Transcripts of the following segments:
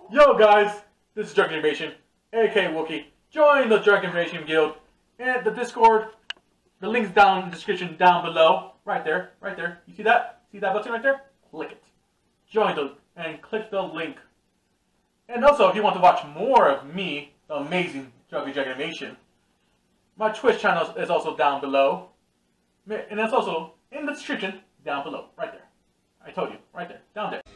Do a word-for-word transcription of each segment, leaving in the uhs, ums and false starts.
Yo guys, this is Drunken Invasion, aka Wookie. Join the Drunken Invasion Guild and the Discord. The link's down in the description down below. Right there, right there. You see that? See that button right there? Click it. Join the and click the link. And also, if you want to watch more of me, the amazing Drunken Invasion, my Twitch channel is also down below. And it's also in the description down below. Right there. I told you. Right there. Down there.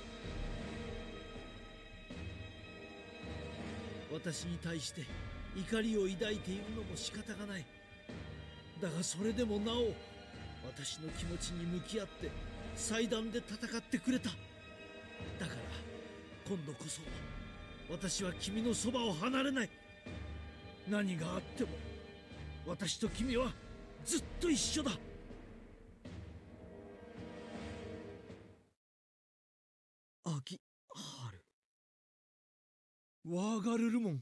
私に対して怒りを抱いているのも仕方がない。だがそれでもなお私の気持ちに向き合って祭壇で戦ってくれた。だから今度こそ私は君のそばを離れない。何があっても私と君はずっと一緒だ。秋春ワーガルルモン。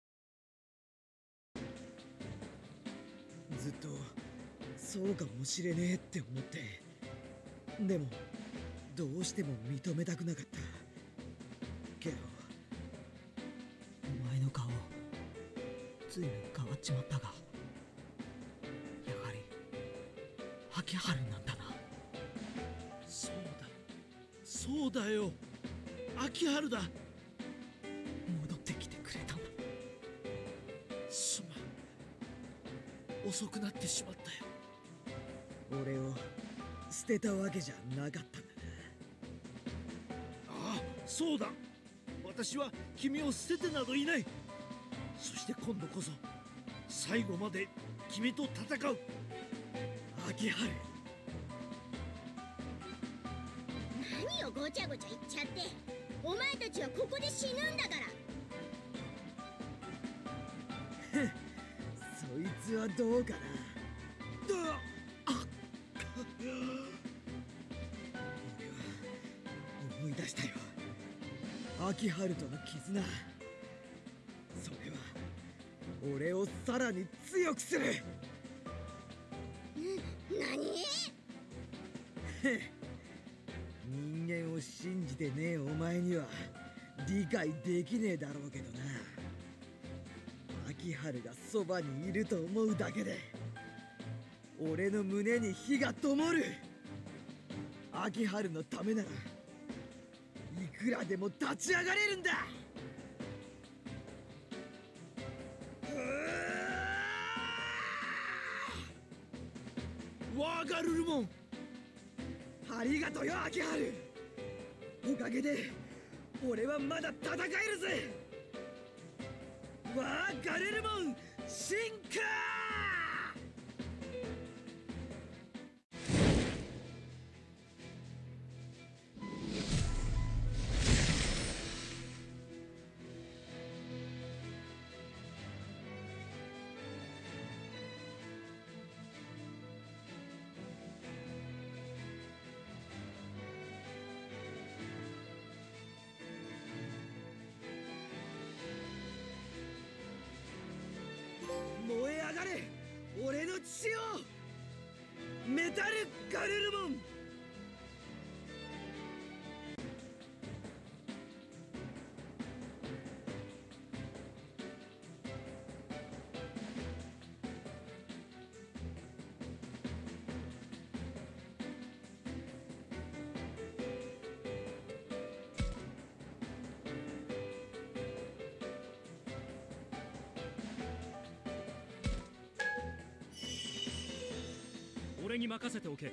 ずっとそうかもしれねえって思って、でもどうしても認めたくなかったけど、お前の顔ずいぶん変わっちまったが、やはり秋春なんだな。そうだそうだよ、秋春だ。戻ってきてくれたんだ。すまん、遅くなってしまったよ。俺を捨てたわけじゃなかったんだな。ああ、そうだ。私は君を捨ててなどいない。そして今度こそ最後まで君と戦う。秋春。 何をごちゃごちゃ言っちゃって。お前たちはここで死ぬんだから。 そいつはどうかな。だあ俺は思い出したよ。秋春との絆。それは俺をさらに強くする。 何？ 人間を信じてねえお前には理解できねえだろうけどな。秋春がそばにいると思うだけで俺の胸に火が灯る。秋春のためならいくらでも立ち上がれるんだ。ワーガルルモン、ありがとうよ秋春。おかげで俺はまだ戦えるぜ。ワーガルルモン進化。燃え上がれ俺の血を、メタルガルルモン。 俺に任せておけ。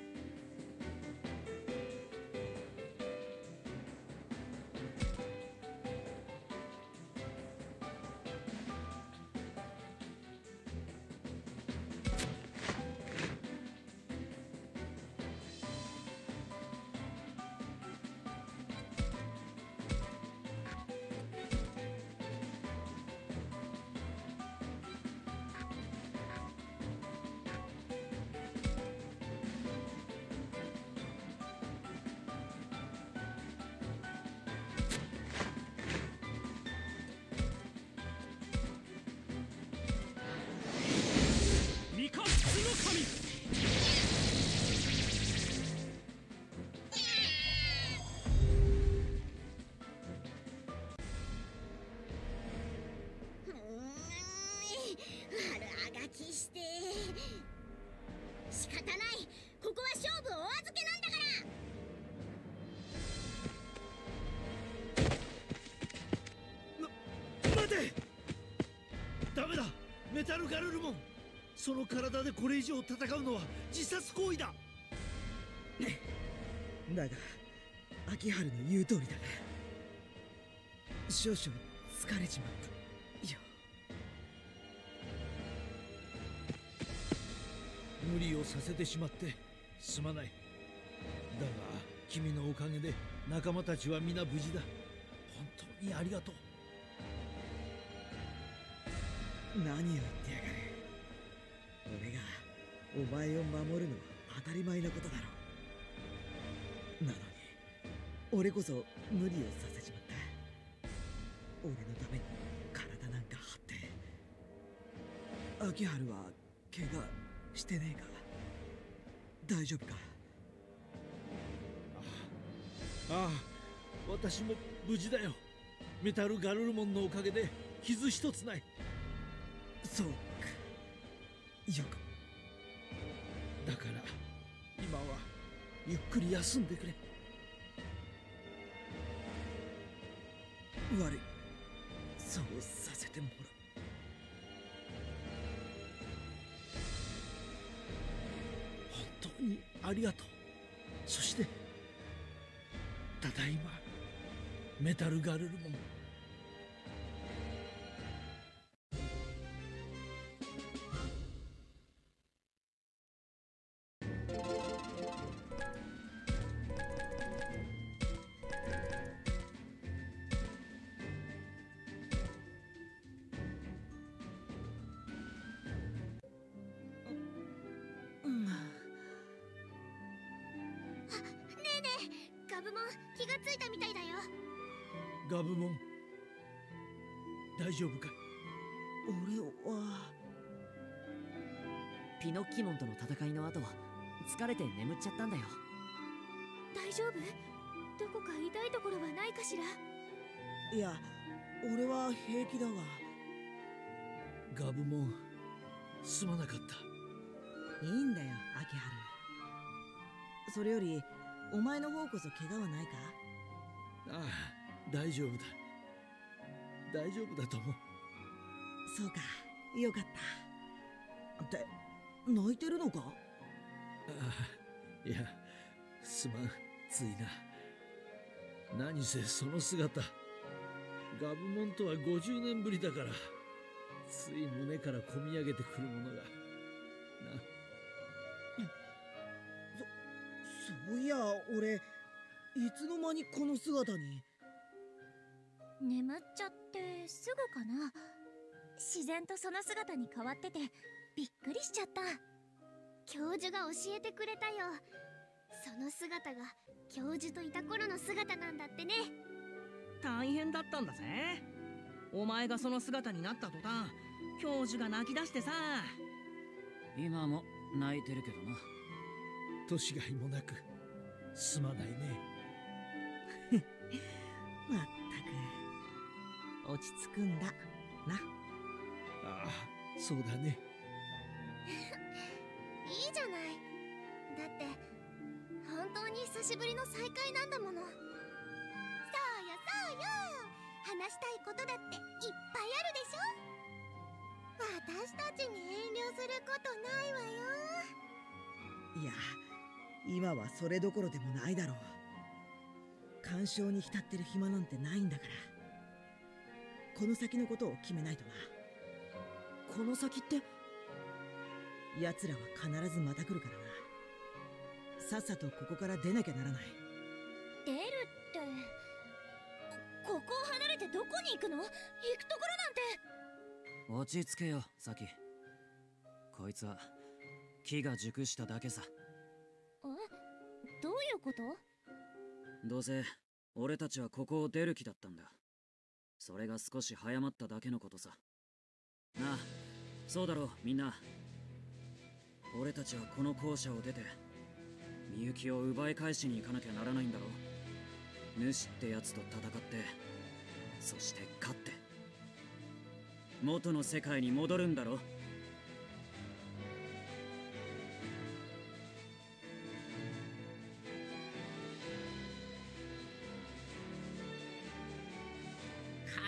気して仕方ない。ここは勝負お預けなんだから。 待て。ダメだ。メタルガルルモン、その体でこれ以上戦うのは自殺行為だ。だが秋春の言う通りだな。少々疲れちまったよ。無理をさせてしまってすまない。だが君のおかげで仲間たちは皆無事だ。本当にありがとう。何を言ってやがる。俺がお前を守るのは当たり前のことだろう。なのに俺こそ無理をさせちまった。俺のために体なんか張って。秋春は怪我してねえか。大丈夫か。ああ、ああ、私も無事だよ。メタルガルルモンのおかげで傷一つない。そうか、よく。だから今はゆっくり休んでくれ。悪い、そうさせてもらう。本当にありがとう。そしてただいまメタルガルルモン。 ガブモン、気がついたみたいだよ。 ガブモン、大丈夫かい。俺はピノッキモンとの戦いの後疲れて眠っちゃったんだよ。 大丈夫？どこか痛いところはないかしら。 いや、俺は平気だわ。ガブモン、すまなかった。いいんだよ秋春。それよりお前の方こそ怪我はないか。ああ、大丈夫だ。大丈夫だと思う。そうか、よかった。って泣いてるのか。ああ、いや、すまん、ついな。何せその姿、ガブモンとはごじゅうねんぶりだから、つい胸からこみ上げてくるものがな。そ、そういや俺いつの間にこの姿に。 眠っちゃってすぐかな。自然とその姿に変わっててびっくりしちゃった。教授が教えてくれたよ。その姿が教授といた頃の姿なんだってね。 大変だったんだぜ。お前がその姿になった途端教授が泣き出してさ。 今も泣いてるけどな。 年がいもなくすまないね。まったく落ち着くんだな。ああ、そうだね。 いいじゃない。だって本当に久しぶりの再会なんだもの。そうよそうよ、話したいことだっていっぱいあるでしょ。私たちに遠慮することないわよ。 いや、今はそれどころでもないだろう。感傷に浸ってる暇なんてないんだから。この先のことを決めないとな。 この先って？ 奴らは必ずまた来るからな。さっさとここから出なきゃならない。 出るってここを離れてどこに行くの？行くところなんて。 落ち着けよサキ。こいつは木が熟しただけさ。 え？どういうこと？ どうせ俺たちはここを出る気だったんだ。それが少し早まっただけのことさ。なあ、そうだろうみんな。俺たちはこの校舎を出てみゆきを奪い返しに行かなきゃならないんだろう。主ってやつと戦って、そして勝って元の世界に戻るんだろ。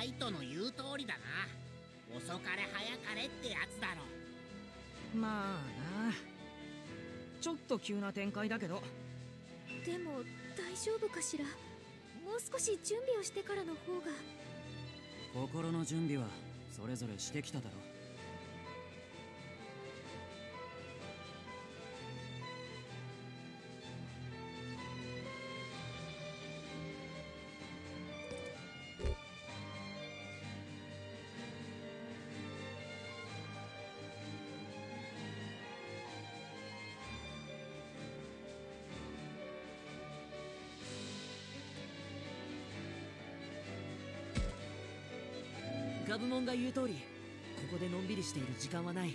イトの言う通りだな。遅かれ早かれってやつだろ。 まあな、ちょっと急な展開だけど。 でも大丈夫かしら。もう少し準備をしてからの方が。 心の準備はそれぞれしてきただろ。 ガブモンが言う通り、ここでのんびりしている時間はない。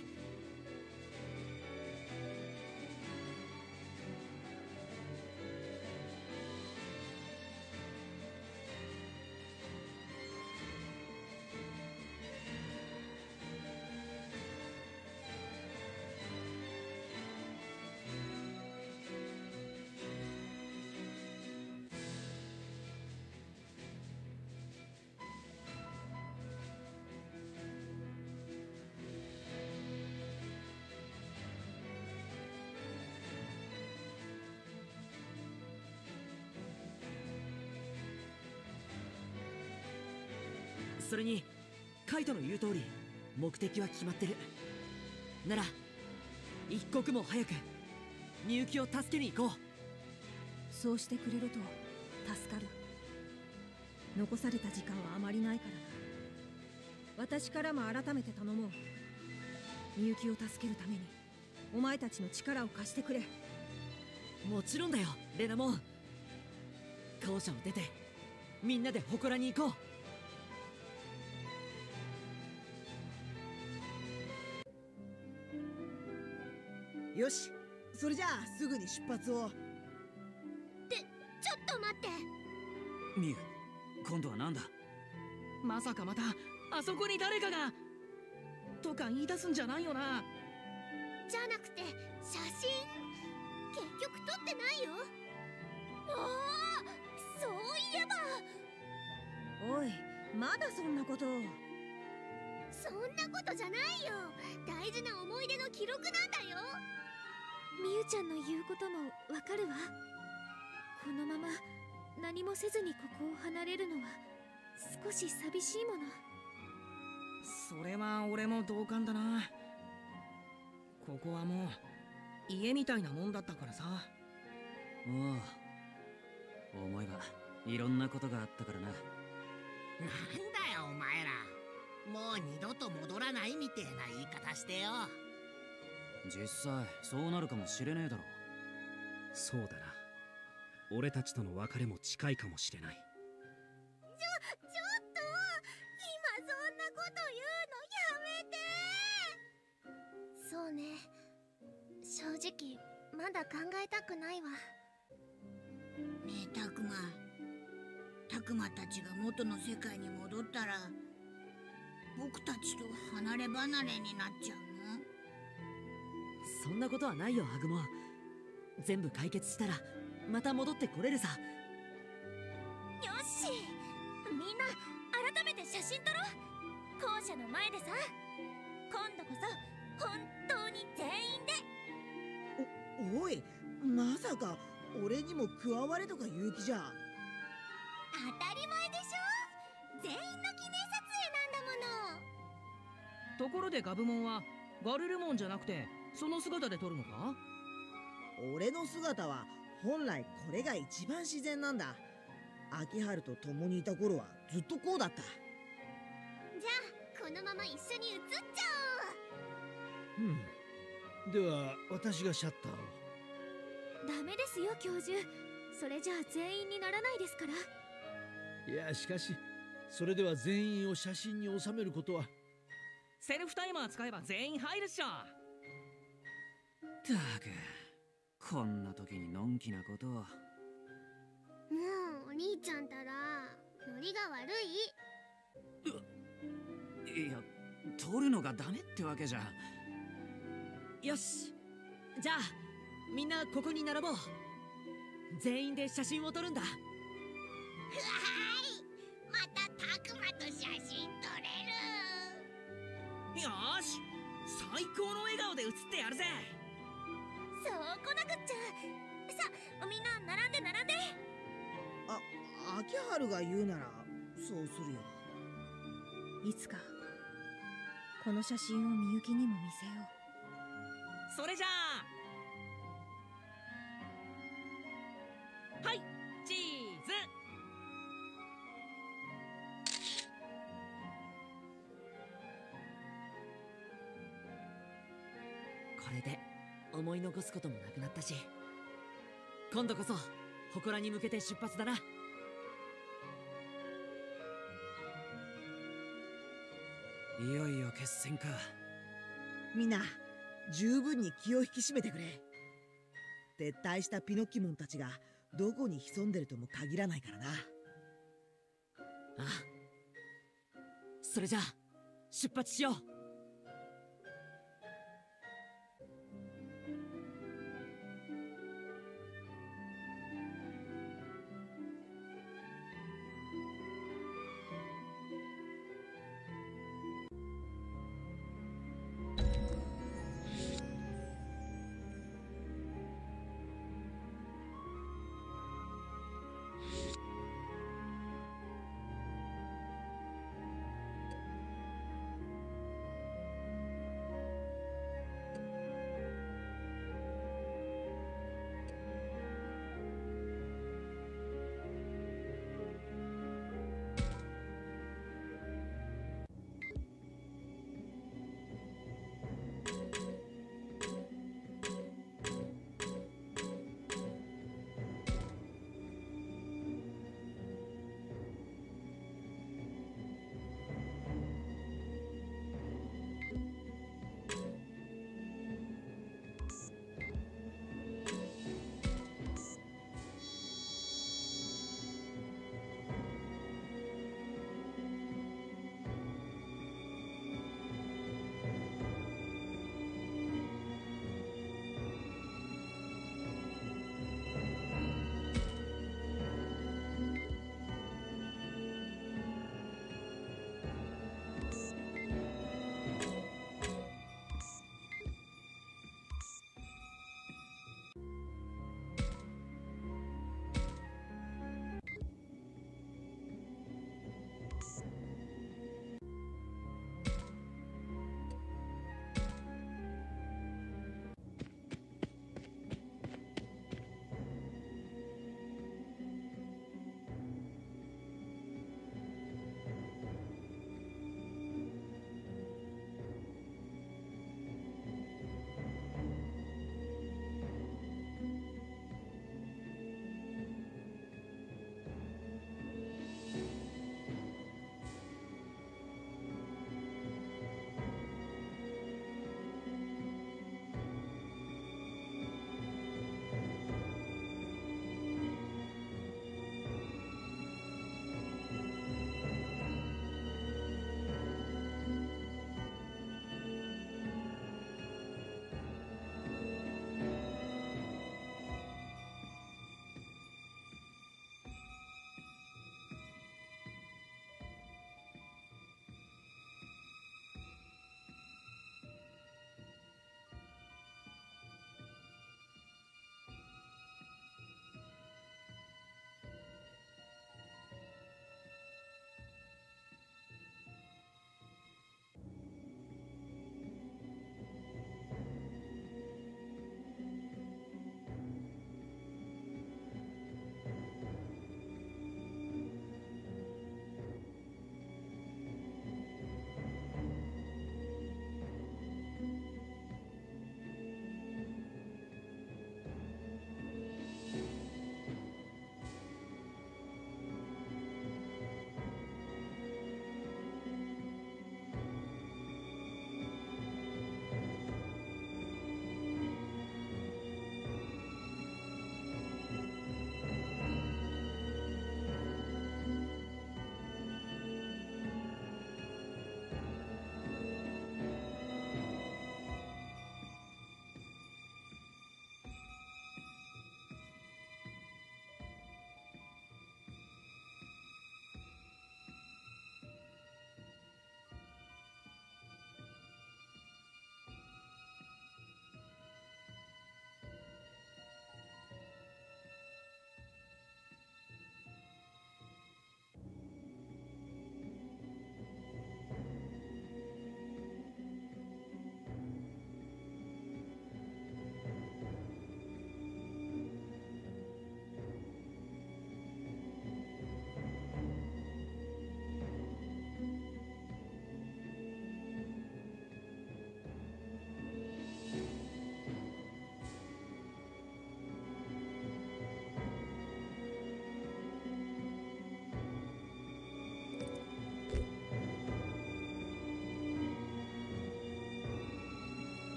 それにカイトの言う通り、目的は決まってる。なら一刻も早くみゆきを助けに行こう。 そうしてくれると助かる。残された時間はあまりないからな。私からも改めて頼もう。みゆきを助けるためにお前たちの力を貸してくれ。 もちろんだよ、レナモン。校舎を出てみんなで祠に行こう。 よし、それじゃあすぐに出発を。 ってちょっと待って。 ミユ、今度はなんだ。 まさかまたあそこに誰かがとか言い出すんじゃないよな。 じゃなくて写真、結局撮ってないよ。おお、そういえば。 おい、まだそんなことを。 そんなことじゃないよ。大事な思い出の記録なんだよ。みゆちゃんの言うこともわかるわ。このまま何もせずにここを離れるのは少し寂しいもの。 それは俺も同感だな。ここはもう家みたいなもんだったからさ。 おお、思えばいろんなことがあったからな。 なんだよお前ら、もう二度と戻らないみてえな言い方してよ。 実際そうなるかもしれねえだろ。 そうだな、俺たちとの別れも近いかもしれない。 ちょ、ちょっと今そんなこと言うのやめて。そうね、正直まだ考えたくないわ。 ねえタクマ、タクマたちが元の世界に戻ったら僕たちと離れ離れになっちゃうの？ そんなことはないよ、アグモン。全部解決したらまた戻ってこれるさ。 よし、みんな改めて写真撮ろう。校舎の前でさ。今度こそ本当に全員で。 お、おい、まさか俺にも加われとか言う気じゃ。 当たり前でしょ。全員の記念撮影なんだもの。 ところでガブモンはガルルモンじゃなくてその姿で撮るのか？ 俺の姿は本来これが一番自然なんだ。秋春と共にいた頃はずっとこうだった。 じゃあこのまま一緒に写っちゃうん。では私がシャッターを。 おう。ダメですよ教授。それじゃあ全員にならないですから。 いやしかし、それでは全員を写真に収めることは。 セルフタイマー使えば全員入るっしょ。 ったく、こんな時にのんきなことを。 もうお兄ちゃんたらノリが悪い。 いや、撮るのがダメってわけじゃ。 よし、じゃあみんなここに並ぼう。全員で写真を撮るんだ。 うわーい、またタクマと写真。 よーし、最高の笑顔で写ってやるぜ。 そうこなくっちゃ。さあみんな並んで並んで。 あ、秋春が言うならそうするよ。 いつかこの写真をみゆきにも見せよう。 それじゃあ、はい、チーズ。これで思い残すこともなくなったし、今度こそ祠に向けて出発だな。 いよいよ決戦か。 みんな十分に気を引き締めてくれ。撤退したピノキモンたちがどこに潜んでるとも限らないからな。 ああ、それじゃあ出発しよう。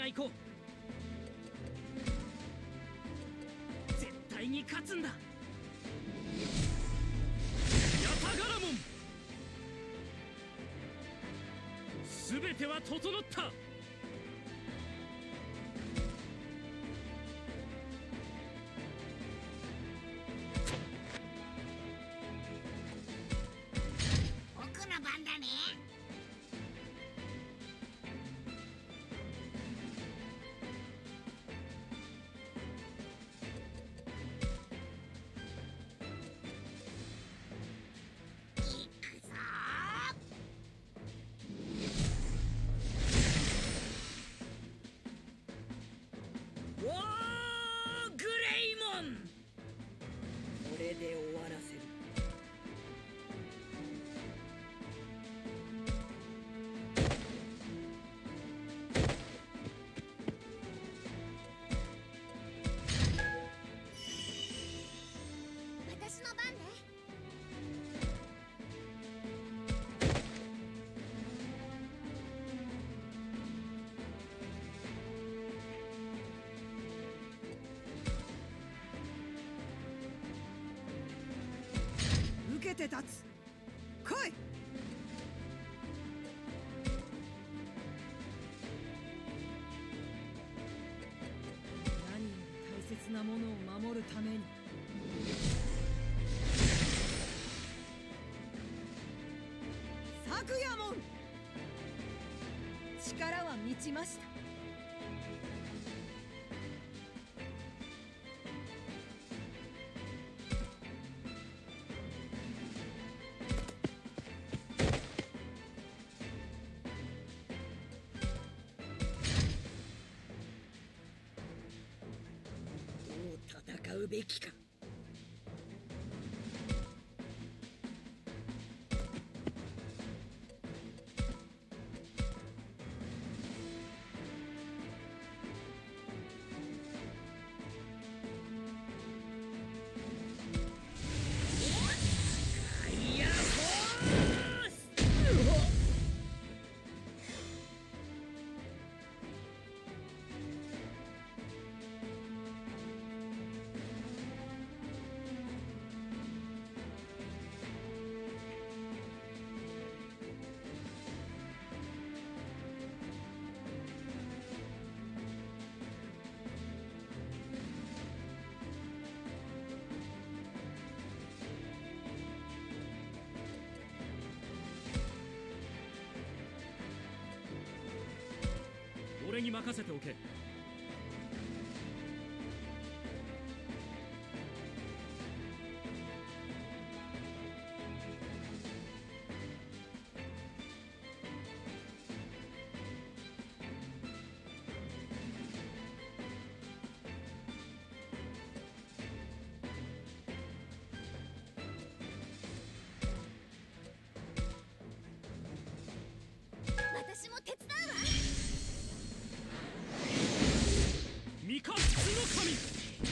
行こう。絶対に勝つんだ。ヤタガラモン、すべては整った。 僕の番だね。 おーグレイモン、これで終わらせる。 私の番ね。 受けて立つ。来い。何より大切なものを守るために。昨夜もん、力は満ちました。 どう戦うべきか。ファイヤーフォース。 俺に任せておけ。 私も手伝うわ。 ミカッツの神。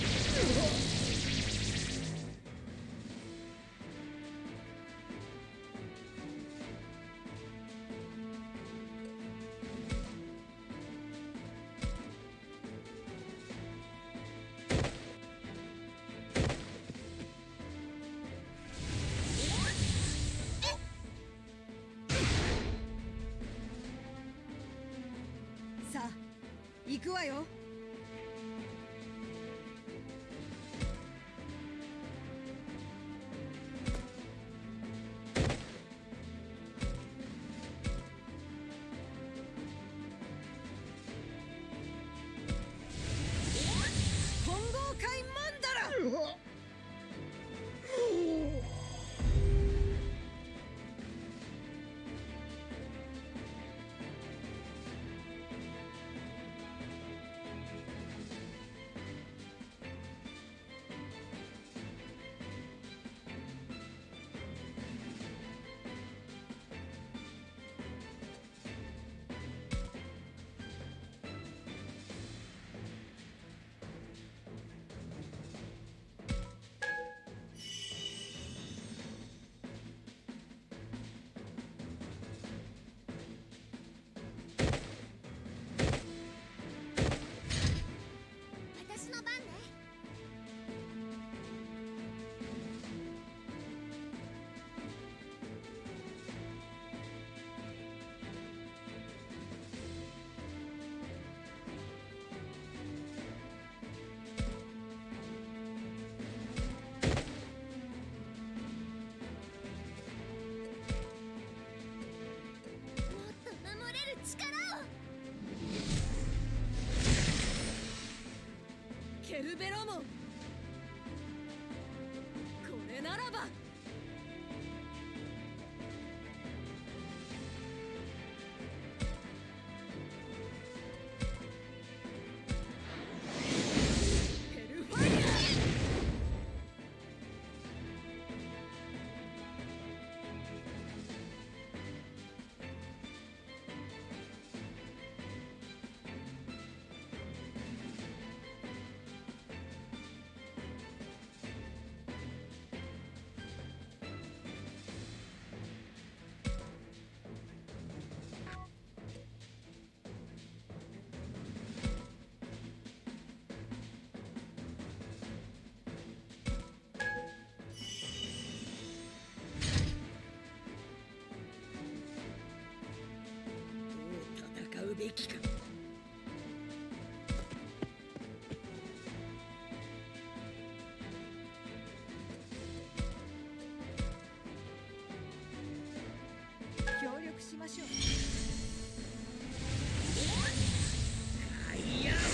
さあ行くわよ。混合界マンダラ。 ケルベロモン。これならばヘルファイア。 戦うべきか。 協力しましょう。 ガイアフォ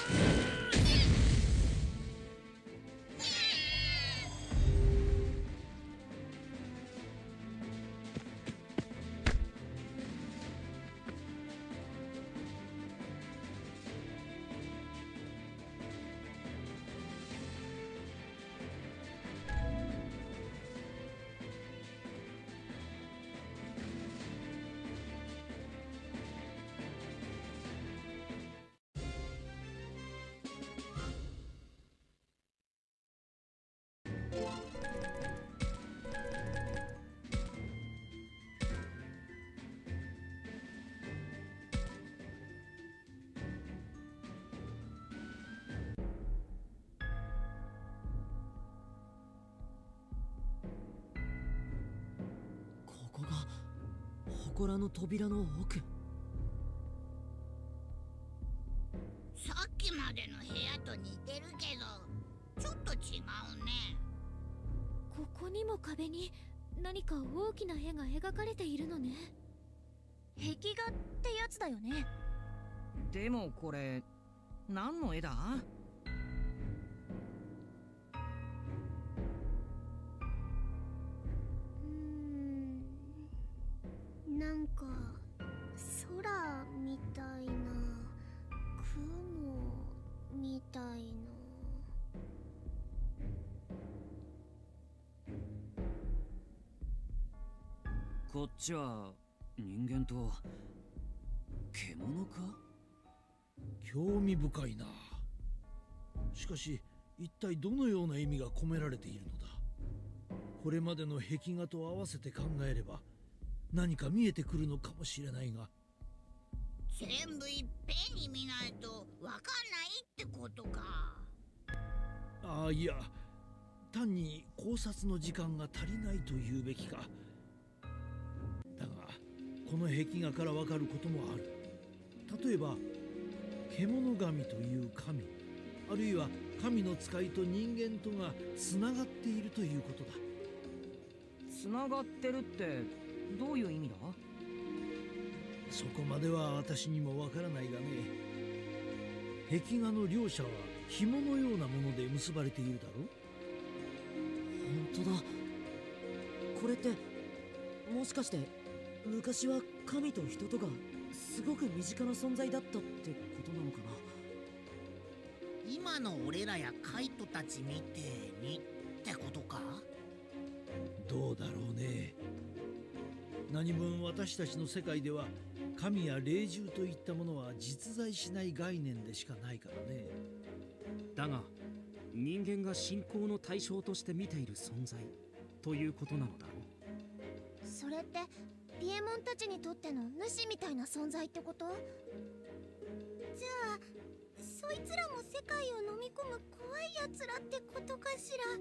ここが祠の扉の奥。 さっきまでの部屋と似てるけどちょっと違うね。 ここにも壁に何か大きな絵が描かれているのね。壁画ってやつだよね。 でもこれ何の絵だ？ なんか空みたいな、雲みたいな。 こっちは人間と獣か？ 興味深いな。しかし一体どのような意味が込められているのだ。これまでの壁画と合わせて考えれば何か見えてくるのかもしれないが。 全部いっぺんに見ないとわかんないってことか。 ああ、いや、単に考察の時間が足りないと言うべきか。だがこの壁画からわかることもある。例えば獣神という神、あるいは神の使いと人間とがつながっているということだ。 つながってるってどういう意味だ？ そこまでは私にもわからないがね。壁画の両者は紐のようなもので結ばれているだろう。 本当だ。これってもしかして昔は神と人とがすごく身近な存在だったってことなのかな。 今の俺らやカイトたちみてえにってことか？ どうだろうね。何分私たちの世界では神や霊獣といったものは実在しない概念でしかないからね。 だが人間が信仰の対象として見ている存在ということなのだろう。 それってピエモンたちにとっての主みたいな存在ってこと？じゃあそいつらも世界を飲み込む怖いやつらってことかしら。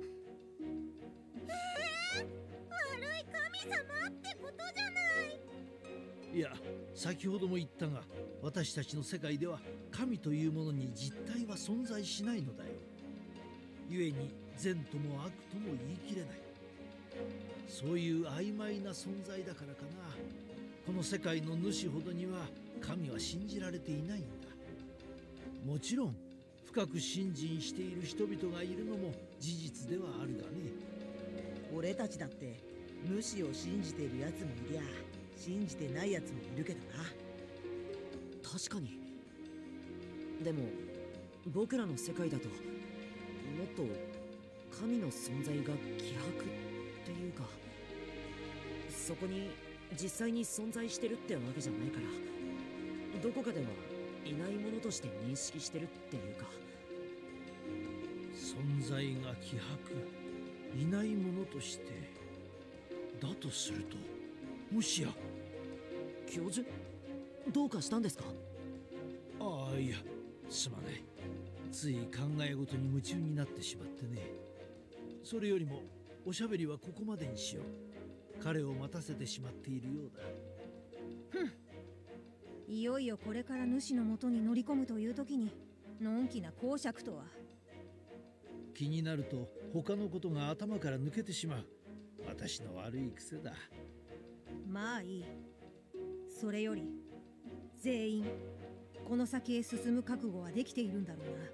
えー、悪い神様ってことじゃない。 いや、先ほども言ったが、私たちの世界では神というものに実体は存在しないのだよ。故に善とも悪とも言い切れない。そういう曖昧な存在だからかな。この世界の主ほどには神は信じられていないんだ。もちろん深く信心している人々がいるのも事実ではあるがね。 俺たちだって主を信じているやつもいりゃ信じてないやつもいるけどな。 確かに。でも僕らの世界だともっと神の存在が希薄っていうか、そこに実際に存在してるってわけじゃないから、どこかではいないものとして認識してるっていうか。 存在が希薄、いないものとして。だとするともしや。 教授、どうかしたんですか？ ああ、いや、すまない。つい考え事に夢中になってしまってね。それよりもおしゃべりはここまでにしよう。彼を待たせてしまっているようだ。 ふん。いよいよこれから主のもとに乗り込むという時にのんきな講釈とは。 気になると他のことが頭から抜けてしまう。私の悪い癖だ。 まあいい。それより全員この先へ進む覚悟はできているんだろうな。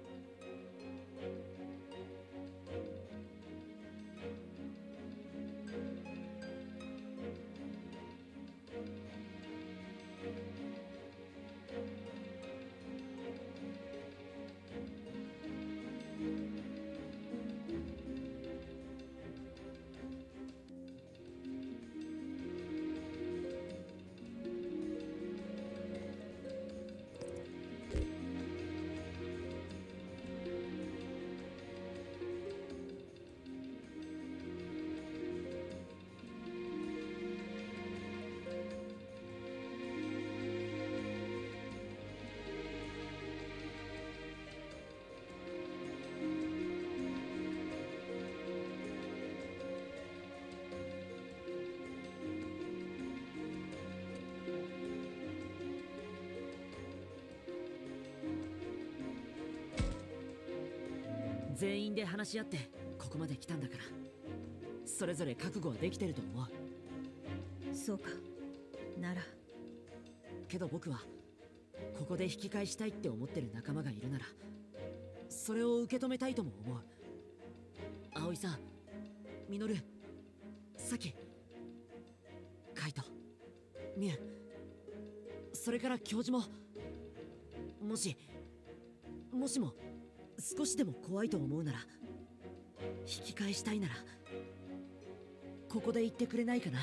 全員で話し合ってここまで来たんだから、それぞれ覚悟はできてると思う。 そうか。ならけど僕はここで引き返したいって思ってる仲間がいるなら、それを受け止めたいとも思う。葵さん、ミノル、サキ、カイト、ミュウ、それから教授も、もしもしも少しでも怖いと思うなら、引き返したいならここで言ってくれないかな。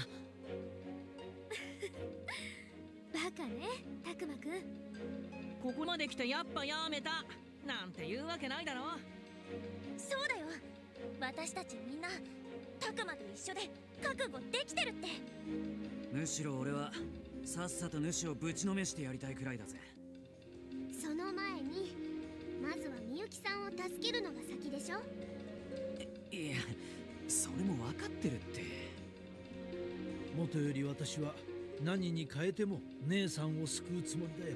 バカね、たくまくん。 ここまで来てやっぱやめたなんて言うわけないだろ。 そうだよ。私たちみんなたくまと一緒で覚悟できてるって。 むしろ俺はさっさと主をぶちのめしてやりたいくらいだぜ。 その前にまずはみゆきさんを助けるのが先でしょ。 いや、それも分かってるって。 もとより私は何に変えても姉さんを救うつもりだよ。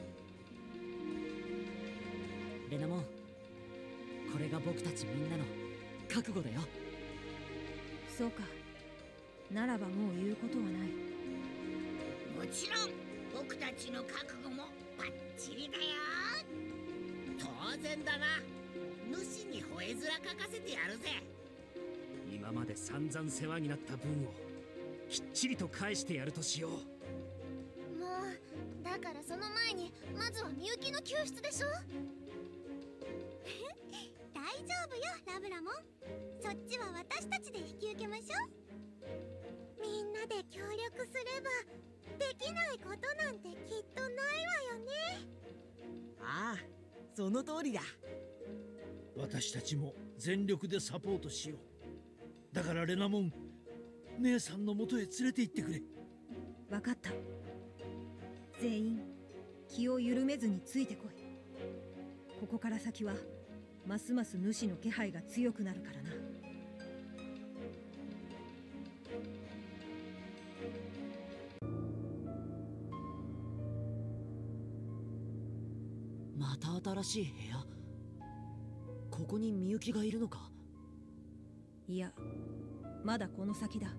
レナモン、これが僕たちみんなの覚悟だよ。 そうか。ならばもう言うことはない。 もちろん僕たちの覚悟もバッチリだよ。当然だな。主に吠え面かかせてやるぜ。 今まで散々世話になった分をきっちりと返してやるとしよう。 もうだからその前にまずはみゆきの救出でしょ。大丈夫よラブラモン。そっちは私たちで引き受けましょう。みんなで協力すればできないことなんてきっとないわよね。 ああ、その通りだ。 私たちも全力でサポートしよう。だからレナモン、姉さんのもとへ連れて行ってくれ。 分かった。全員気を緩めずについてこい。ここから先はますます主の気配が強くなるからな。 また新しい部屋。ここにみゆきがいるのか？ いや、まだこの先だ。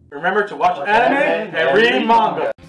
Remember to watch anime and read manga.